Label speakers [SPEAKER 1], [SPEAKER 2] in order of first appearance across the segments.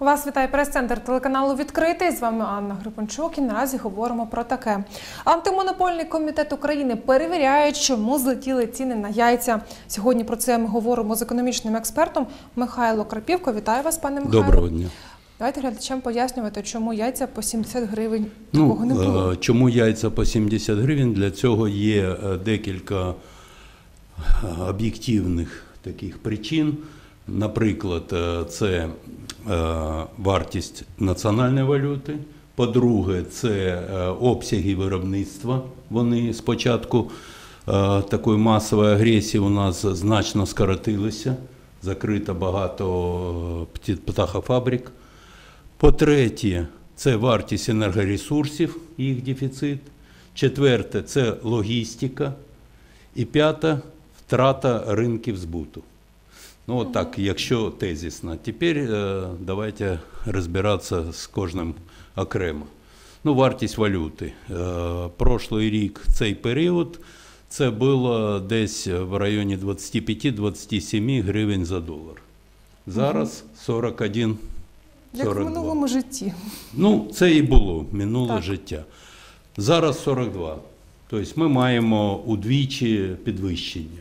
[SPEAKER 1] Вас вітає прес-центр телеканалу «Відкритий». З вами Анна Грипанчук і наразі говоримо про таке. Антимонопольний комітет України перевіряє, чому злетіли ціни на яйця. Сьогодні про це ми говоримо з економічним експертом Михайло Крапівко. Вітаю вас, пане Михайло.
[SPEAKER 2] Доброго дня.
[SPEAKER 1] Давайте глядачам пояснювати, чому яйця по 70 гривень. Такого не було.
[SPEAKER 2] Чому яйця по 70 гривень? Для цього є декілька об'єктивних таких причин. Наприклад, це вартість національної валюти. По-друге, це обсяги виробництва. Вони спочатку такої масової агресії у нас значно скоротилися. Закрито багато птахофабрик. По-третє, це вартість енергоресурсів, їх дефіцит. Четверте, це логістика. І п'яте, втрата ринків збуту. Ну, от так, якщо тезисно. Тепер давайте розбиратися з кожним окремо. Ну, вартість валюти. Прошлий рік, цей період, це було десь в районі 25-27 гривень за долар. Зараз 41-42.
[SPEAKER 1] Як в минулому житті.
[SPEAKER 2] Ну, це і було минуле життя. Зараз 42. Тобто ми маємо удвічі підвищення.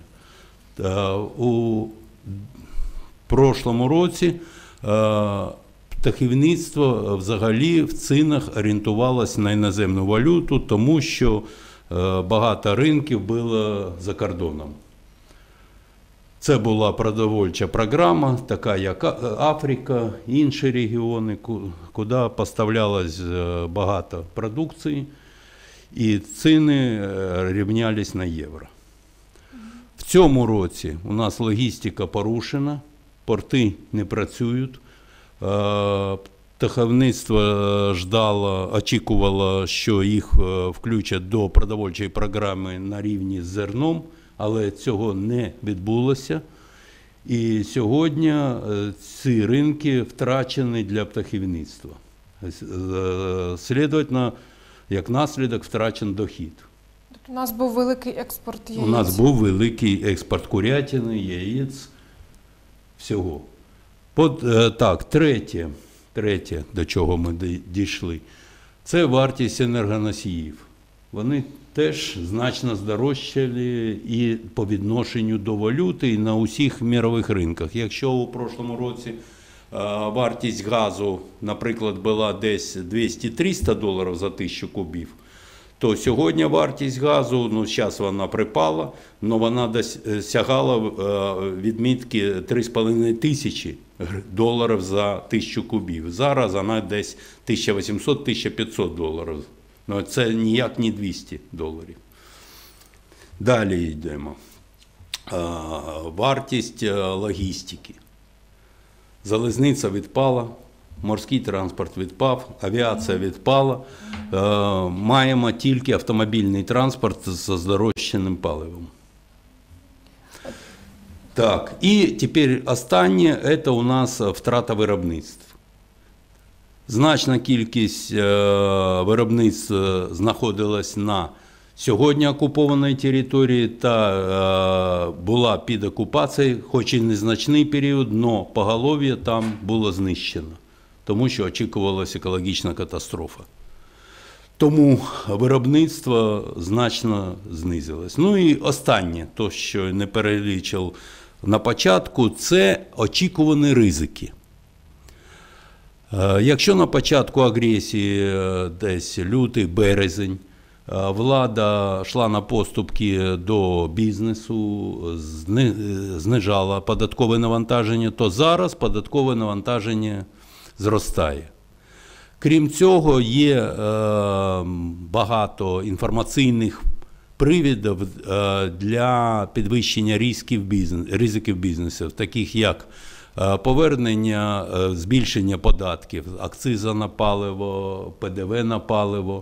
[SPEAKER 2] У прошлому році птахівництво взагалі в цінах орієнтувалося на іноземну валюту, тому що багато ринків було за кордоном. Це була продовольча програма, така як Африка, інші регіони, куди поставлялось багато продукції, і ціни рівнялись на євро. В цьому році у нас логістика порушена, порти не працюють, птахівництво очікувало, що їх включать до продовольчої програми на рівні з зерном, але цього не відбулося. І сьогодні ці ринки втрачені для птахівництва. Слідовно, як наслідок, втрачений дохід.
[SPEAKER 1] У нас був великий експорт яєць.
[SPEAKER 2] У нас був великий експорт курятини, яєць, всього. Так, третє, до чого ми дійшли, це вартість енергоносіїв. Вони теж значно здорожчали і по відношенню до валюти, і на усіх мірових ринках. Якщо у прошлому році вартість газу, наприклад, була десь 200-300 доларів за 1000 кубів, то сьогодні вартість газу, ну зараз вона припала, але вона досягала відмітки 3500 доларів за 1000 кубів. Зараз вона десь 1800-1500 доларів. Ну, це ніяк не 200 доларів. Далі йдемо. Вартість логістики. Залізниця відпала, морський транспорт відпав, авіація відпала. Маємо тільки автомобільний транспорт з здорожчаним паливом. Так, і тепер останнє, це у нас втрата виробництв. Значна кількість виробництв знаходилась на сьогодні окупованій території та була під окупацією, хоч і незначний період, але поголов'я там було знищено, тому що очікувалася екологічна катастрофа. Тому виробництво значно знизилось. Ну і останнє, то, що не перелічив на початку, це очікувані ризики. Якщо на початку агресії, десь лютий, березень, влада йшла на поступки до бізнесу, знижала податкове навантаження, то зараз податкове навантаження зростає. Крім цього, є багато інформаційних привідів для підвищення ризиків бізнесу, таких як повернення, збільшення податків, акцизу на паливо, ПДВ на паливо,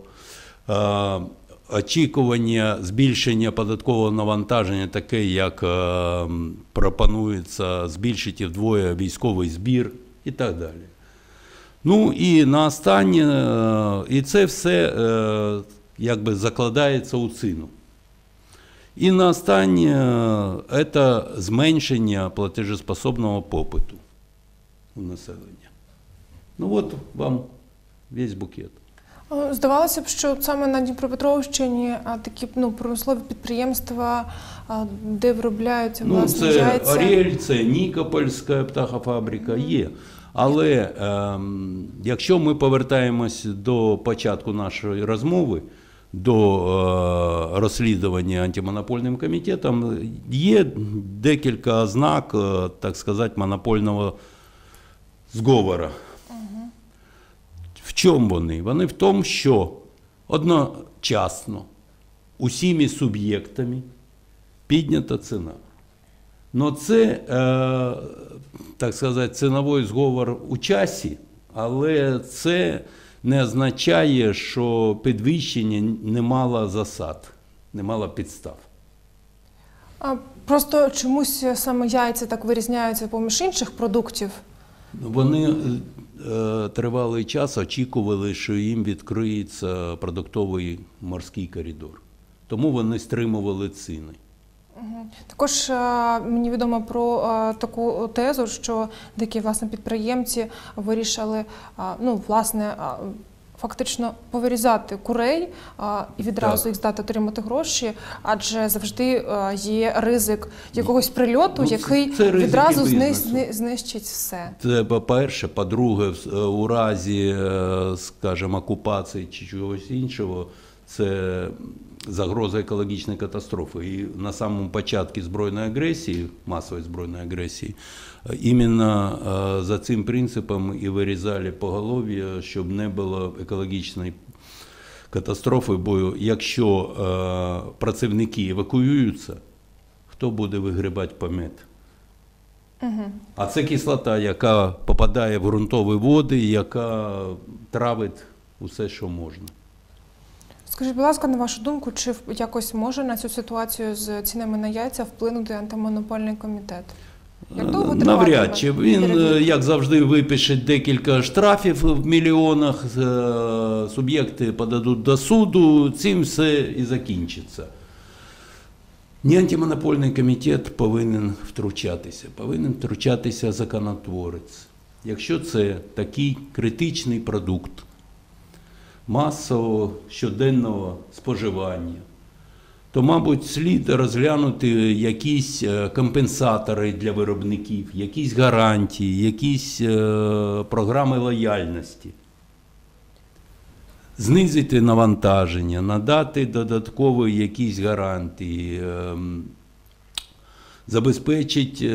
[SPEAKER 2] очікування збільшення податкового навантаження, таке як пропонується збільшити вдвоє військовий збір і так далі. Ну і на останнє, і це все якби закладається у ціну. І на останнє – це зменшення платежеспособного попиту у населення. Ну от вам весь букет.
[SPEAKER 1] Здавалося б, що саме на Дніпропетровщині такі промислові підприємства, де виробляються власне
[SPEAKER 2] це
[SPEAKER 1] яйця.
[SPEAKER 2] Орель, це Нікопольська птахофабрика є. Але якщо ми повертаємось до початку нашої розмови, до розслідування антимонопольним комітетом, є декілька ознак, так сказати, монопольного зговору. В чому вони? Вони в тому, що одночасно усіми суб'єктами піднята ціна. Но це, так сказати, ціновий зговор у часі, але це не означає, що підвищення не мало засад, не мало підстав.
[SPEAKER 1] Просто чомусь саме яйця так вирізняються поміж інших продуктів.
[SPEAKER 2] Вони тривалий час очікували, що їм відкриється продуктовий морський коридор. Тому вони стримували ціни.
[SPEAKER 1] Також мені відомо про таку тезу, що деякі власне підприємці вирішили фактично повирізати курей і відразу їх здати, отримати гроші, адже завжди є ризик якогось прильоту, який відразу знищить все.
[SPEAKER 2] Це по-перше. По-друге, у разі, скажімо, окупації чи чогось іншого, це загроза екологічної катастрофи. І на самому початку збройної агресії, масової збройної агресії, іменно за цим принципом і вирізали поголов'я, щоб не було екологічної катастрофи, бо якщо працівники евакуюються, хто буде вигрібати помет? А це кислота, яка попадає в ґрунтові води, яка травить усе, що можна.
[SPEAKER 1] Скажіть, будь ласка, на вашу думку, чи якось може на цю ситуацію з цінами на яйця вплинути антимонопольний комітет? Як довго
[SPEAKER 2] навряд чи. Він, як завжди, випише декілька штрафів в мільйонах, суб'єкти подадуть до суду, цим все і закінчиться. Не антимонопольний комітет повинен втручатися законотворець. Якщо це такий критичний продукт масового щоденного споживання, то, мабуть, слід розглянути якісь компенсатори для виробників, якісь гарантії, якісь програми лояльності. Знизити навантаження, надати додаткові якісь гарантії, забезпечити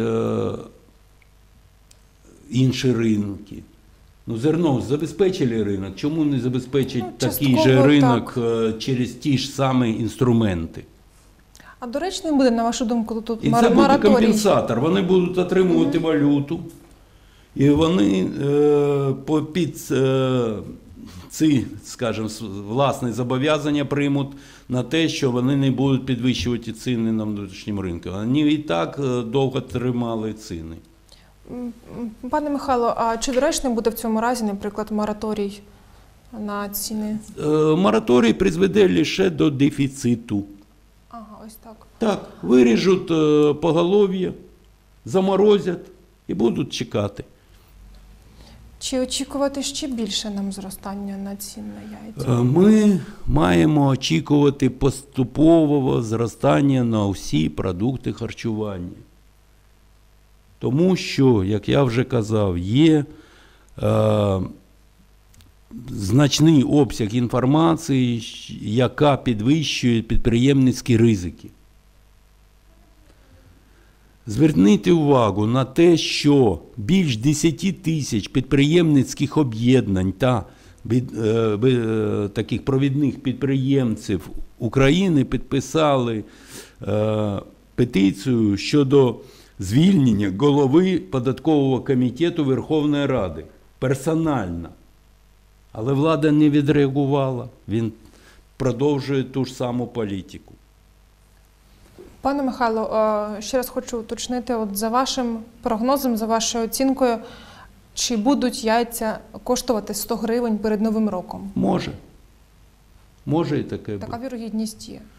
[SPEAKER 2] інші ринки. Зерно забезпечили ринок, чому не забезпечити такий же ринок через ті ж самі інструменти?
[SPEAKER 1] А доречним буде, на вашу думку, тут
[SPEAKER 2] і
[SPEAKER 1] мораторій?
[SPEAKER 2] І це буде компенсатор. Вони будуть отримувати валюту, і вони під ці, скажімо, власні зобов'язання приймуть на те, що вони не будуть підвищувати ціни на внутрішньому ринку. Вони і так довго тримали ціни.
[SPEAKER 1] Пане Михайло, а чи доречним буде в цьому разі, наприклад, мораторій на ціни?
[SPEAKER 2] Мораторій призведе лише до дефіциту.
[SPEAKER 1] Ага, ось так.
[SPEAKER 2] Так, виріжуть поголов'я, заморозять і будуть чекати.
[SPEAKER 1] Чи очікувати ще більше нам зростання на цін на яйця?
[SPEAKER 2] Ми маємо очікувати поступового зростання на всі продукти харчування. Тому що, як я вже казав, є значний обсяг інформації, яка підвищує підприємницькі ризики. Зверніть увагу на те, що більш 10 тисяч підприємницьких об'єднань та таких провідних підприємців України підписали петицію щодо звільнення голови податкового комітету Верховної Ради. Персонально. Але влада не відреагувала. Він продовжує ту ж саму політику.
[SPEAKER 1] Пане Михайло, ще раз хочу уточнити, от за вашим прогнозом, за вашою оцінкою, чи будуть яйця коштувати 100 гривень перед Новим роком?
[SPEAKER 2] Може. Може і таке буде.
[SPEAKER 1] Така вірогідність є.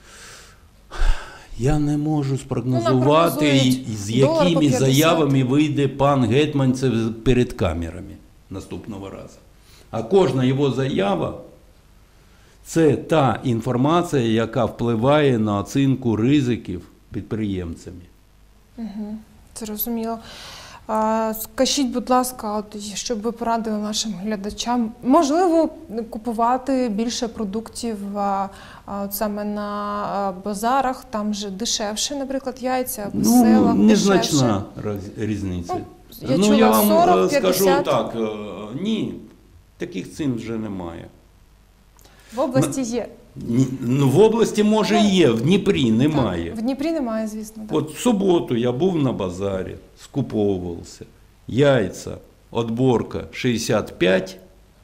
[SPEAKER 2] Я не можу спрогнозувати, з якими заявами вийде пан Гетманцев перед камерами. наступного разу. А кожна його заява – це та інформація, яка впливає на оцінку ризиків підприємцями.
[SPEAKER 1] Зрозуміло. Скажіть, будь ласка, от, щоб ви порадили нашим глядачам, можливо, купувати більше продуктів саме на базарах, там же дешевше, наприклад, яйця, в селах
[SPEAKER 2] незначна
[SPEAKER 1] дешевше?
[SPEAKER 2] різниця.
[SPEAKER 1] Я чула
[SPEAKER 2] вам
[SPEAKER 1] 40,
[SPEAKER 2] скажу
[SPEAKER 1] 50.
[SPEAKER 2] так, ні, таких цін вже немає.
[SPEAKER 1] В області є.
[SPEAKER 2] В області, може, і є, в Дніпрі немає.
[SPEAKER 1] Так, в Дніпрі немає, звісно. Так.
[SPEAKER 2] От в суботу я був на базарі, скуповувався. Яйця, отборка 65.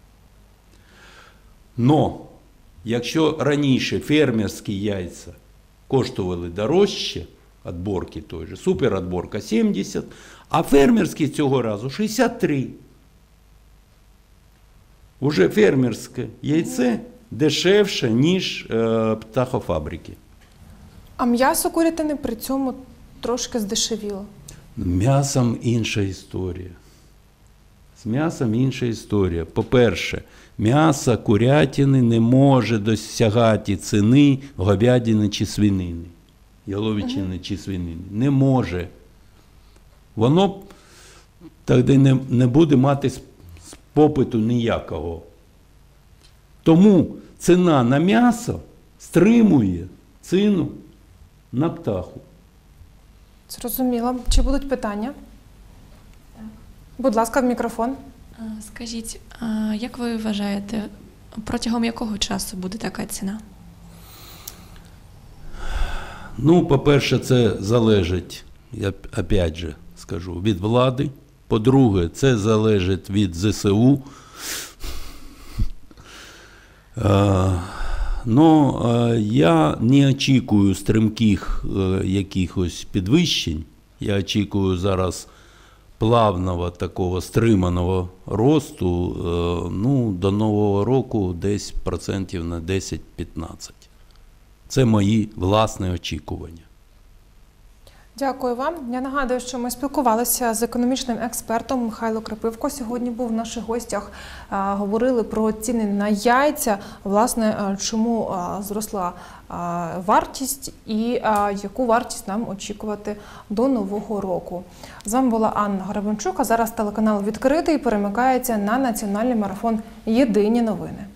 [SPEAKER 2] Но, якщо раніше фермерські яйця коштували дорожче, отборки той же, суперотборка 70, а фермерські цього разу 63. Уже фермерське яйце дешевше, ніж птахофабрики.
[SPEAKER 1] А м'ясо курятини при цьому трошки здешевіло.
[SPEAKER 2] М'ясом інша історія. З м'ясом інша історія. По-перше, м'ясо курятини не може досягати ціни говядини чи свинини. Яловичини чи свинини. Не може. Воно тоді не буде мати попиту ніякого. Тому ціна на м'ясо стримує ціну на птаху.
[SPEAKER 1] Зрозуміло. Чи будуть питання?
[SPEAKER 3] Так.
[SPEAKER 1] Будь ласка, в мікрофон.
[SPEAKER 3] Скажіть, як ви вважаєте, протягом якого часу буде така ціна?
[SPEAKER 2] Ну, по-перше, це залежить, я опять же скажу, від влади. По-друге, це залежить від ЗСУ. Я не очікую стрімких якихось підвищень. Я очікую зараз плавного такого стриманого росту, до Нового року десь процентів на 10-15. Це мої власні очікування.
[SPEAKER 1] Дякую вам. Я нагадую, що ми спілкувалися з економічним експертом Михайло Крапивко. Сьогодні був в наших гостях. Говорили про ціни на яйця, власне, чому зросла вартість і яку вартість нам очікувати до Нового року. З вами була Анна Гребенчук, а зараз телеканал «Відкритий» перемикається на національний марафон «Єдині новини».